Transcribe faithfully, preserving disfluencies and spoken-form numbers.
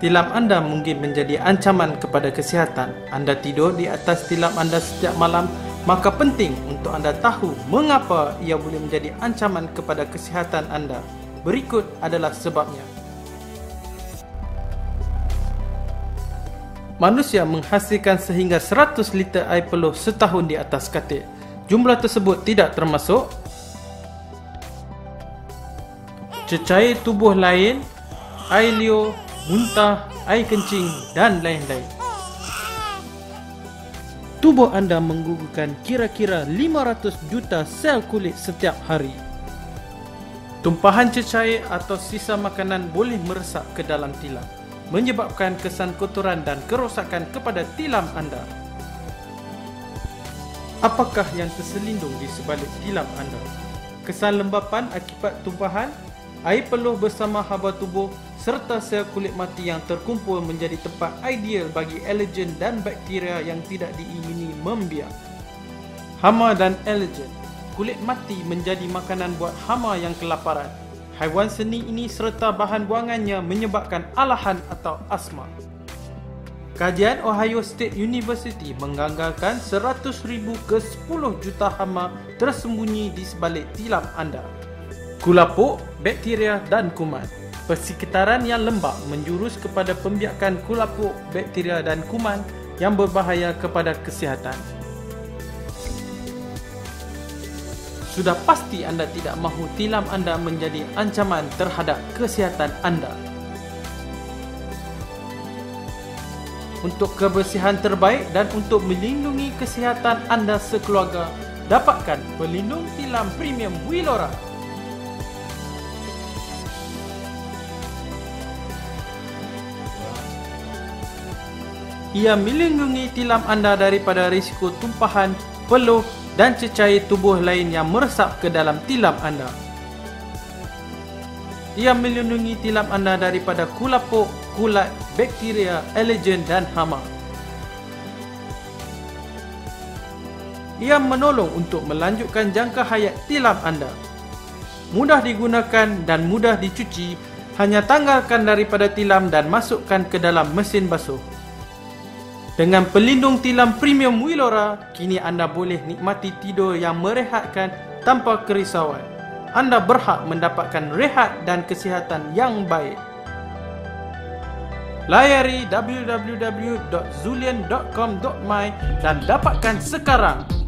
Tilam anda mungkin menjadi ancaman kepada kesihatan. Anda tidur di atas tilam anda setiap malam, maka penting untuk anda tahu mengapa ia boleh menjadi ancaman kepada kesihatan anda. Berikut adalah sebabnya. Manusia menghasilkan sehingga seratus liter air peluh setahun di atas katil. Jumlah tersebut tidak termasuk cecair tubuh lain, air liur, muntah, air kencing dan lain-lain. Tubuh anda menggugurkan kira-kira lima ratus juta sel kulit setiap hari. Tumpahan cecair atau sisa makanan boleh meresap ke dalam tilam, menyebabkan kesan kotoran dan kerosakan kepada tilam anda. Apakah yang terselindung di sebalik tilam anda? Kesan lembapan akibat tumpahan, air peluh bersama haba tubuh serta sel kulit mati yang terkumpul menjadi tempat ideal bagi alergen dan bakteria yang tidak diingini membiak. Hama dan alergen. Kulit mati menjadi makanan buat hama yang kelaparan. Haiwan seni ini serta bahan buangannya menyebabkan alahan atau asma. Kajian Ohio State University menganggarkan seratus ribu ke sepuluh juta hama tersembunyi di sebalik tilam anda. Kulapuk, bakteria dan kuman. Persekitaran yang lembab menjurus kepada pembiakan kulapuk, bakteria dan kuman yang berbahaya kepada kesihatan. Sudah pasti anda tidak mahu tilam anda menjadi ancaman terhadap kesihatan anda. Untuk kebersihan terbaik dan untuk melindungi kesihatan anda sekeluarga, dapatkan pelindung tilam premium Willora. Ia melindungi tilam anda daripada risiko tumpahan, peluh dan cecair tubuh lain yang meresap ke dalam tilam anda. Ia melindungi tilam anda daripada kulapuk, kulat, bakteria, alergen dan hama. Ia menolong untuk melanjutkan jangka hayat tilam anda. Mudah digunakan dan mudah dicuci. Hanya tanggalkan daripada tilam dan masukkan ke dalam mesin basuh. Dengan pelindung tilam premium Willora, kini anda boleh nikmati tidur yang merehatkan tanpa kerisauan. Anda berhak mendapatkan rehat dan kesihatan yang baik. Layari w w w dot zulian dot com dot my dan dapatkan sekarang.